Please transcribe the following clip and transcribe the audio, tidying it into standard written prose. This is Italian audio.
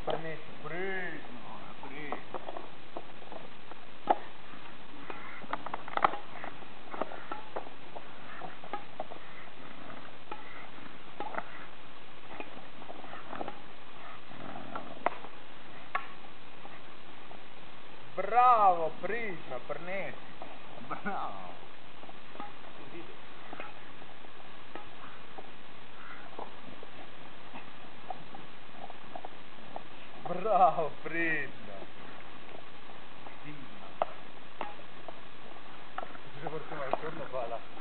Permesso, preso, no, è preso. Bravo Prisma, permesso. Bravo. Bravo Prisma. Prisma. Cosa facciamo al turno qua là?